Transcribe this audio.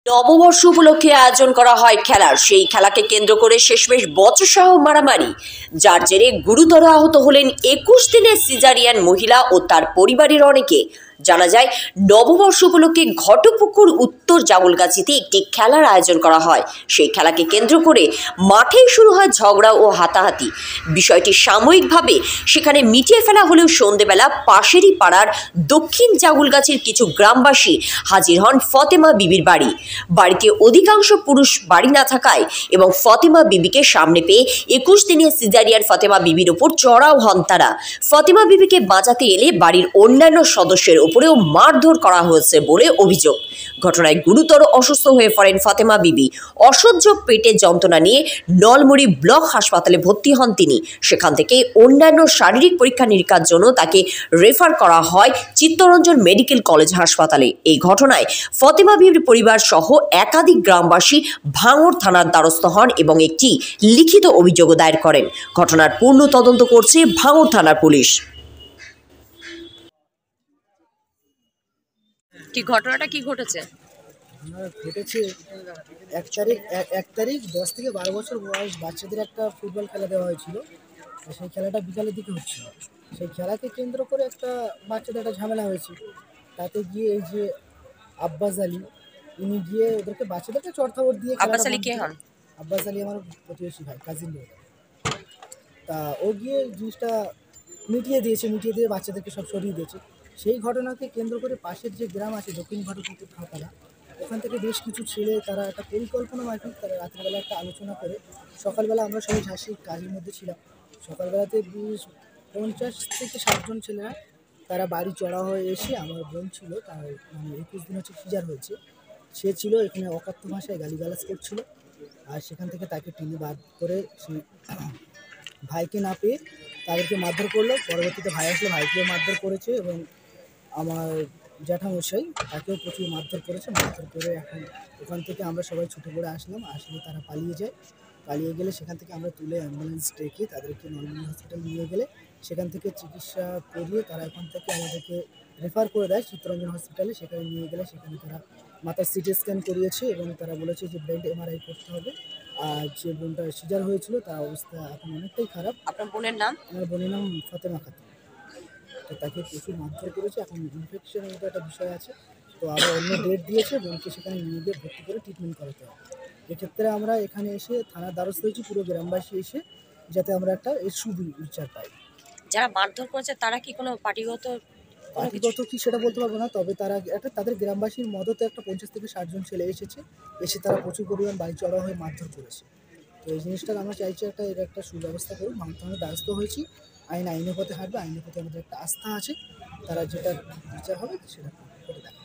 নববর্ষ উপলক্ষে আয়োজন করা হয় খেলার। সেই খেলাকে কেন্দ্র করে শেষমেশ বচসাহ মারামারি, যার জেরে গুরুতর আহত হলেন 21 দিনের সিজারিয়ান মহিলা ও তার পরিবারের অনেকে। জানা যায়, নববর্ষ উপলক্ষে ঘটপুকুর উত্তর জামুলগাছিতে একটি খেলার আয়োজন করা হয়। সেই খেলাকে কেন্দ্র করে মাঠেই শুরু হয় ঝগড়া ও হাতাহাতি। বিষয়টি সাময়িকভাবে সেখানে মিটিয়ে ফেলা হলেও সন্ধেবেলা পাশেরই পাড়ার দক্ষিণ জামুলগাছির কিছু গ্রামবাসী হাজির হন ফতেমা বিবির বাড়িতে অধিকাংশ পুরুষ বাড়ি না থাকায় এবং ফতেমা বিবিকে সামনে পেয়ে 21 দিনের সিজারিয়ান ফতেমা বিবির ওপর চড়াও হন তারা। ফতেমা বিবিকে বাঁচাতে এলে বাড়ির অন্যান্য সদস্যের উপরেও মারধর করা হয়েছে বলে অভিযোগ। ঘটনায় গুরুতর অসুস্থ হয়ে পড়েন ফতেমা বিবি। অসহ্য পেটে যন্ত্রণা নিয়ে নলমুড়ি ব্লক হাসপাতালে ভর্তি হন তিনি। সেখান থেকে অন্যান্য শারীরিক পরীক্ষা নিরীক্ষার জন্য তাকে রেফার করা হয় চিত্তরঞ্জন মেডিকেল কলেজ হাসপাতালে। এই ঘটনায় ফতেমা বিবির পরিবার সহ একাধিক গ্রামবাসী ভাঙড় থানার দ্বারস্থ হন এবং একটি লিখিত অভিযোগ দায়ের করেন। ঘটনার পূর্ণ তদন্ত করছে ভাঙড় থানার পুলিশ। ঘটনাটা কি ঘটেছে? ঘটেছে 1 তারিখ 10 থেকে 12 বছর বয়স বাচ্চাদের একটা ফুটবল খেলা দেওয়া হয়েছিল। সেই খেলাটা বিকালের দিকে হচ্ছিল। সেই খেলাকে কেন্দ্র করে একটা বাচ্চাদের একটা ঝামেলা হয়েছে। তাতে গিয়ে এই যে আব্বাস আলী, ইনি গিয়ে ওদেরকে বাচ্চাদেরকে চড়থাবড় দিয়ে। আব্বাস আলী কে হন? আব্বাস আলী আমার প্রতিবেশী ভাই, কাজিন ভাই। তা ও গিয়ে জিনিসটা মিটিয়ে দিয়ে বাচ্চাদেরকে সব সরিয়ে দিয়েছে। সেই ঘটনাকে কেন্দ্র করে পাশের যে গ্রাম আছে দক্ষিণ ঘটপুকুর খাপাড়া, ওখান থেকে বেশ কিছু ছেলে তারা একটা পরিকল্পনা মাফিক তারা রাত্রিবেলা একটা আলোচনা করে, সকালবেলা আমরা সবাই ঝাঁসি কাজের মধ্যে ছিলাম। সকালবেলাতে 50 থেকে 60 জন ছেলেরা তারা বাড়ি চড়া হয়ে এসে, আমার বোন ছিল, তার 21 দিন হচ্ছে সিজার হয়েছে, সে ছিল এখানে অকাথ্য ভাষায় গালিগালাজ করছিল। আর সেখান থেকে তাকে টেনে বার করে সেই ভাইকে না পেয়ে তাদেরকে মারধর করলো। পরবর্তীতে ভাই আসলে ভাইকেও মারধর করেছে এবং আমার জ্যাঠামশাই তাকেও প্রচুর মারধর করেছে। মারধর করে এখন ওখান থেকে আমরা সবাই ছুটে পড়ে আসলাম। আসলে তারা পালিয়ে যায়। পালিয়ে গেলে সেখান থেকে আমরা তুলে অ্যাম্বুলেন্স ডেকে তাদেরকে নলমুড়ি হসপিটাল নিয়ে গেলে সেখান থেকে চিকিৎসা করিয়ে তারা এখন থেকে আমাদেরকে রেফার করে দেয় চিত্তরঞ্জন হসপিটালে। সেখানে নিয়ে গেলে সেখানে তারা মাথার সিটি স্ক্যান করিয়েছে এবং তারা বলেছে যে ব্রেন এমআরআই করতে হবে। আর যে বোনটা সিজার হয়েছিল তার অবস্থা এখন অনেকটাই খারাপ। আপনার বোনের নাম? আমার বোনের নাম ফতেমা খাতুন। তো তাকে প্রচুর মারধর করেছে। এখন ইনফেকশনের মতো একটা বিষয় আছে, তো আবার অন্য ডেট দিয়েছে, বোনকে সেখানে নিয়ে গিয়ে ভর্তি করে ট্রিটমেন্ট করাতে হবে। এক্ষেত্রে আমরা এখানে এসে থানার দ্বারস্থ হয়েছি পুরো গ্রামবাসী এসে, যাতে আমরা একটা সুবিচার পাই। যারা মারধর করেছে তারা কি কোনো পার্টিগত কি সেটা বলতে পারবো না, তবে তারা তাদের গ্রামবাসীর মদতে একটা 50 থেকে 60 জন ছেলে এসে তারা প্রচুর পরিমাণ বাড়ি চড়া হয়ে মারধর করেছে। তো এই জিনিসটা আমরা চাইছি এর একটা সুব্যবস্থা করুক। আমরা দ্বারস্থ হয়েছি, আইনের পথে হাঁটবে, আইনের প্রতি আমাদের একটা আস্থা আছে, তারা যেটা বিচার হবে সেটা করে দেয়।